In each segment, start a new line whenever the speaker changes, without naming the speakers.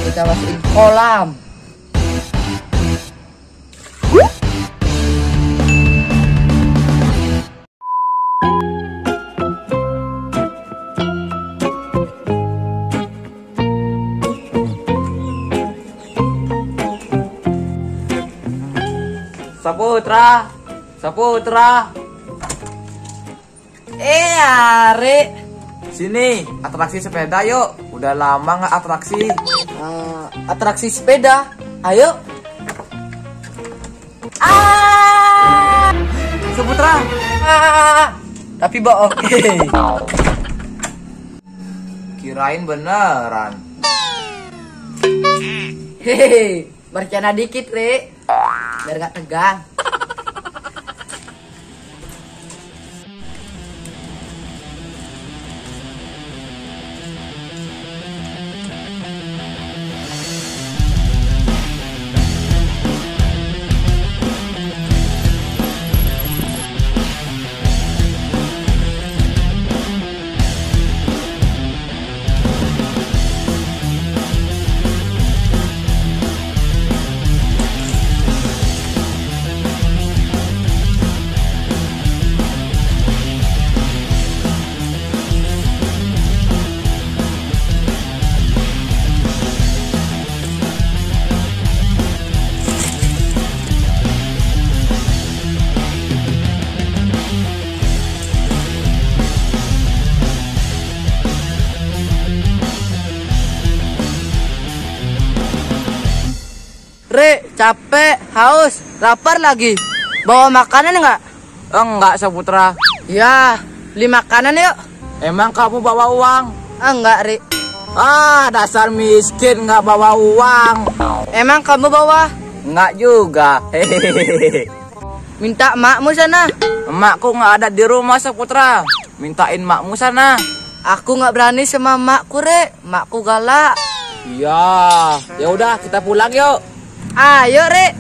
kita masukin kolam.
Saputra, Saputra.
Are.
Sini, atraksi sepeda yuk. Udah lama nggak atraksi.
Atraksi sepeda. Ayo.
Saputra.
Tapi bohong.
Kirain beneran.
Hehehe, bercanda dikit, Re. Biar gak tegang. Re, capek, haus, lapar lagi. Bawa makanan nggak?
Enggak, Saputra.
Ya, beli makanan yuk.
Emang kamu bawa uang?
Enggak, Re.
Dasar miskin nggak bawa uang.
Emang kamu bawa?
Nggak juga. Hehehe.
Minta emakmu sana.
Emakku nggak ada di rumah, Saputra. Mintain makmu sana.
Aku nggak berani sama emakku, Re. Emakku galak.
Iya. Ya udah, kita pulang yuk.
Ayo, Re.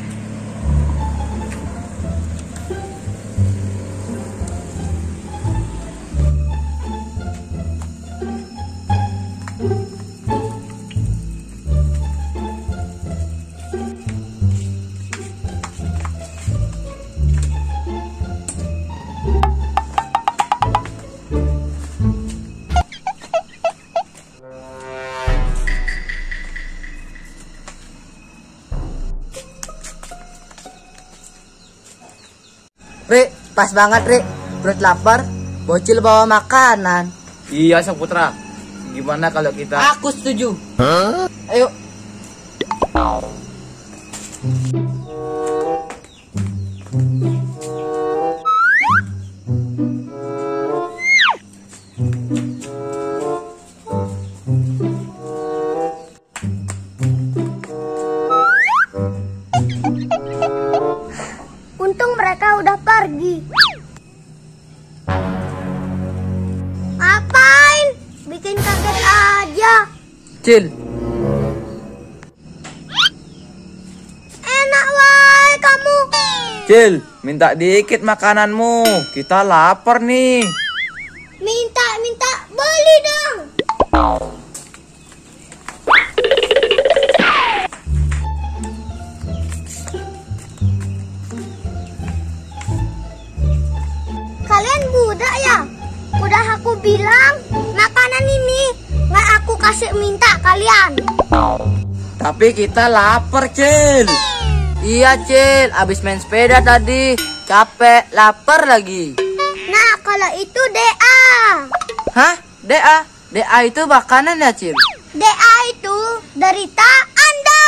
Re, pas banget, Re. Perut lapar, bocil bawa makanan.
Iya, Saputra. Gimana kalau kita...
Aku setuju. Ayo.
Untung mereka udah pergi. Ngapain? Bikin kaget aja.
Cil.
Enak wae kamu.
Cil, minta dikit makananmu. Kita lapar nih.
Minta beli dong. Kalian budak ya? Udah aku bilang makanan ini nggak aku kasih minta kalian.
Tapi kita lapar, Cil.
Iya, Cil. Abis main sepeda tadi. Capek, lapar lagi.
Nah, kalau itu DA.
Hah? DA? DA itu makanan ya, Cil?
DA itu derita Anda.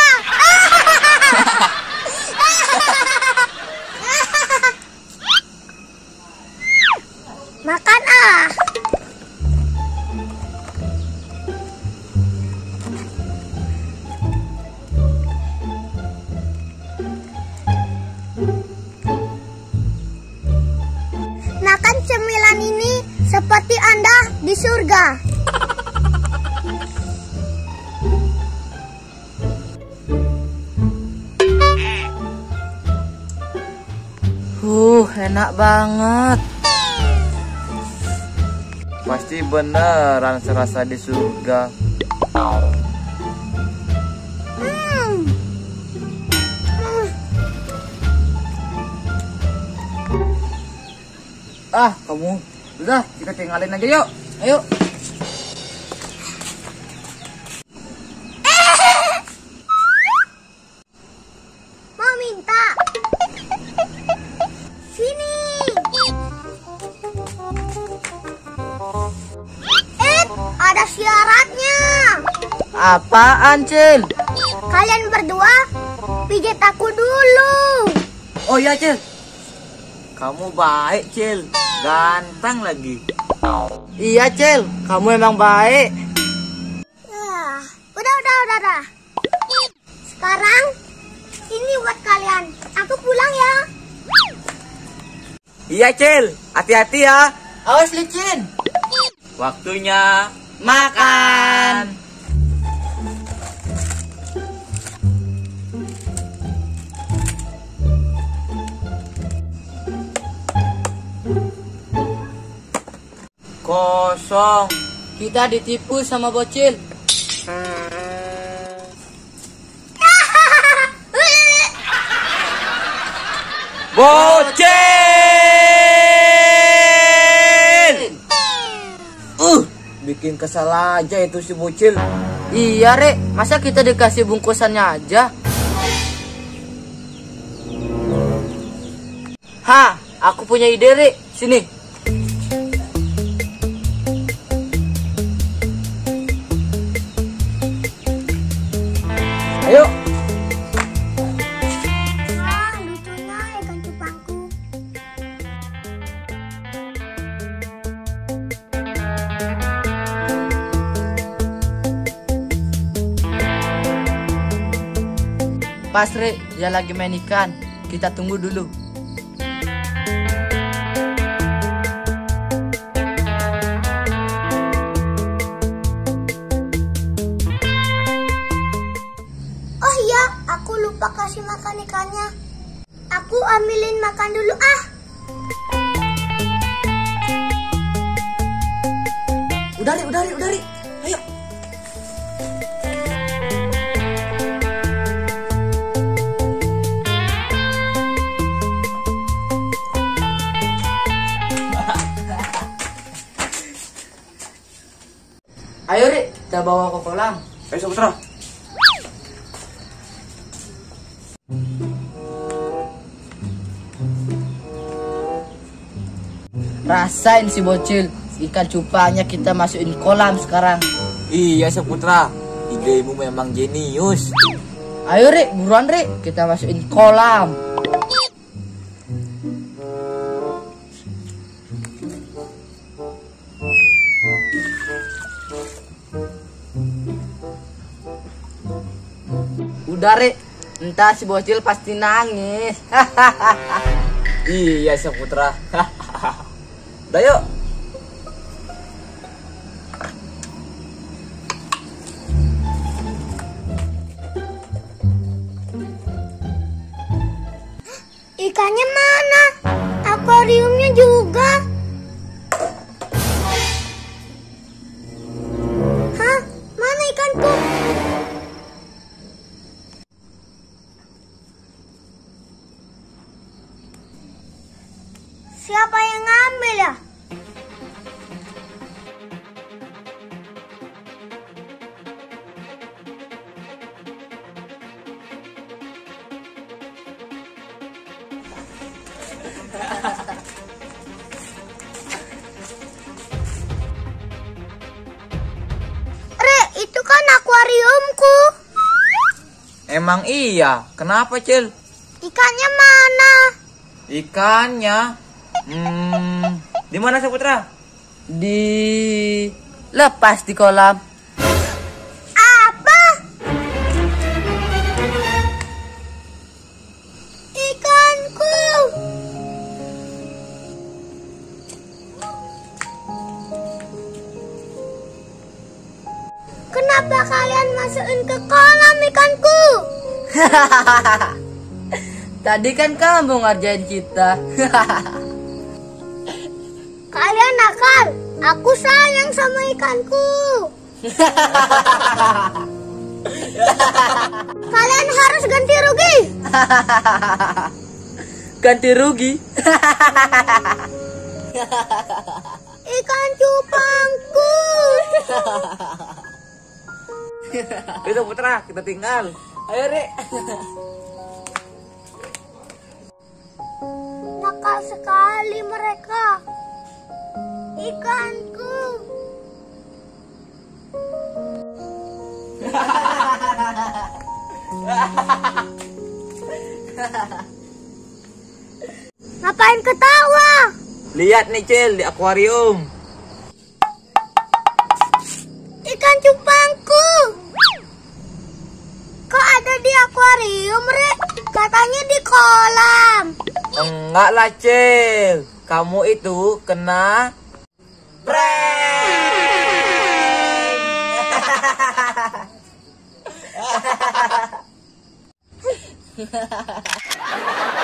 Makan ah. Makan cemilan ini seperti Anda di surga.
Enak banget.
Pasti beneran serasa di surga.
Ah, kamu. Udah, kita tinggalin aja yuk. Ayo.
Mau minta. Sini. Ada syaratnya.
Apaan, Cil?
Kalian berdua pijit aku dulu.
Oh iya, Cil. Kamu baik, Cil. Ganteng lagi.
Iya, Cil. Kamu emang baik.
Udah. Sekarang ini buat kalian. Aku pulang ya.
Iya, Cil. Hati-hati ya.
Awas licin.
Waktunya
Makan.
kosong.
Kita ditipu sama bocil.
Bocil! Bikin kesal aja itu si bocil.
Iya, Rek. Masa kita dikasih bungkusannya aja? Ha, aku punya ide, Rek. Sini. Ayo.
Lucunya ikan cupangku.
Pas, Rek. Dia lagi main ikan. Kita tunggu dulu.
Oh iya, aku lupa kasih makan ikannya. Aku ambilin makan dulu ah.
Udah, Rek. Ayo. Ayo, Rek. Kita bawa ke kolam.
Ayo, Saputra.
Rasain si bocil. Ikan cupangnya kita masukin kolam sekarang.
Iya, Saputra. Idemu memang jenius.
Ayo, Rek. Buruan, Rek. Kita masukin kolam. Udah, Rek. Entar si bocil pasti nangis.
Iya, Saputra. Udah yuk.
Ikannya mana? Akuariumnya juga. Hah? Mana ikanku? Siapa yang ngambil ya? Re, itu kan akuariumku.
Emang iya. Kenapa, Cil?
Ikannya mana?
Ikannya. Di mana, Saputra?
Lepas di kolam.
Apa? Ikanku. Kenapa kalian masukin ke kolam ikanku?
Tadi kan kamu ngerjain kita.
Kalian nakal. Aku sayang sama ikanku. Kalian harus ganti rugi.
Ganti rugi.
Ikan cupangku.
Itu Putra, kita tinggal.
Ayo, Rek.
Nakal sekali mereka. Ikanku. Ngapain ketawa?
Lihat nih Cil di akuarium.
Ikan cupangku. Kok ada di akuarium, Rek? Katanya di kolam.
Enggak lah Cil, kamu itu kena prank.